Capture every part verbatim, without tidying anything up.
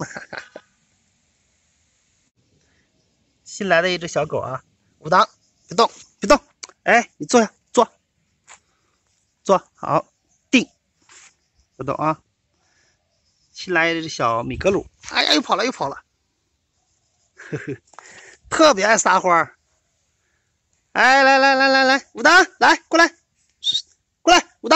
新来的一只小狗啊，武当，别动，别动，哎，你坐下，坐，坐好，定，不动啊。新来的一只小米格鲁，哎呀，又跑了，又跑了，呵呵，特别爱撒欢。哎，来来来来来，武当，来过来，过来，武当。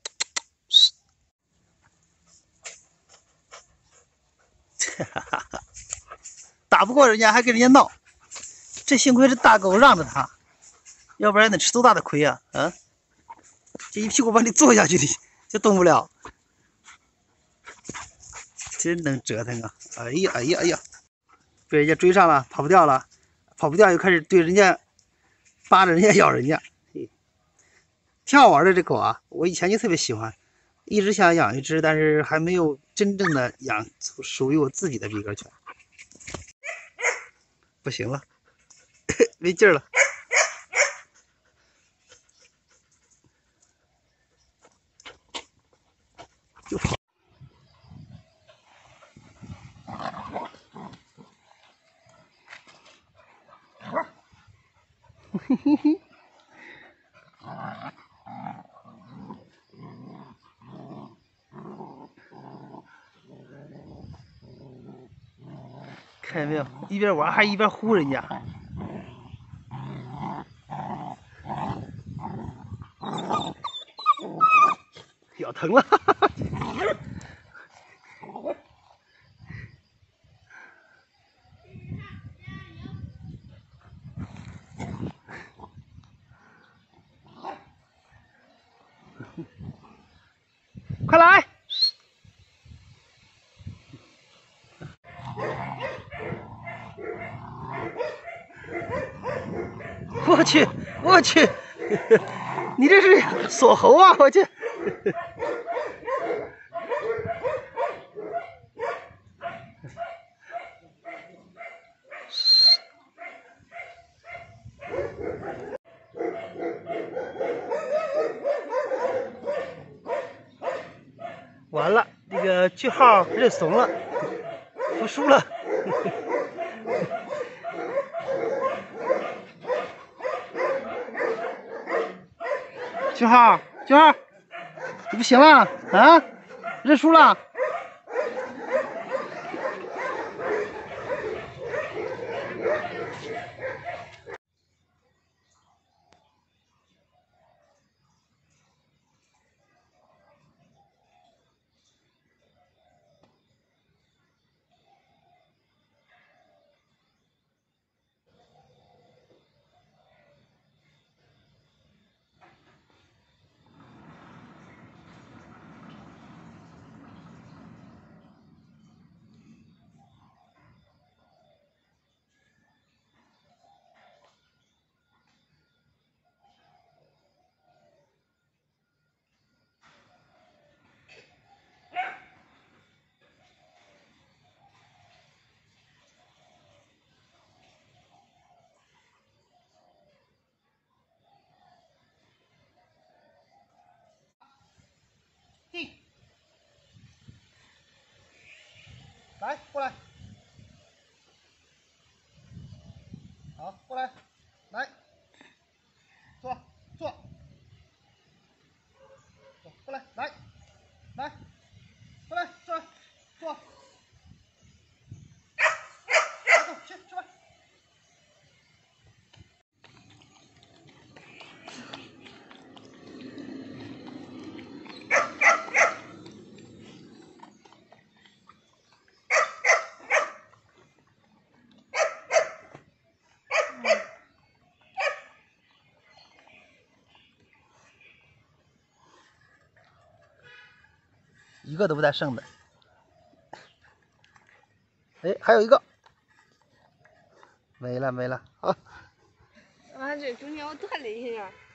哈哈哈，打不过人家还跟人家闹，这幸亏是大狗让着他，要不然得吃多大的亏啊！啊，这一屁股把你坐下去，你就动不了，真能折腾啊！哎呀哎呀哎呀，被人家追上了，跑不掉了，跑不掉又开始对人家扒着人家咬人家，挺好玩的这狗啊！我以前就特别喜欢，一直想养一只，但是还没有真正的养出属于我自己的比格犬。不行了，没劲儿了。就跑。嘿嘿嘿。看见没有？一边玩还一边呼人家。咬疼了。快来！我去，我去，你这是锁喉啊！我去。完了，这个句号认怂了，服输了。句号，句号，你不行了啊？认输了。定，来，过来，好，过来，来，坐，坐，坐，过来，来，来，过来，坐，坐，来，走，去，去吧。一个都不带剩的。哎，还有一个，没了没了啊！ 啊，这中间我断了一下。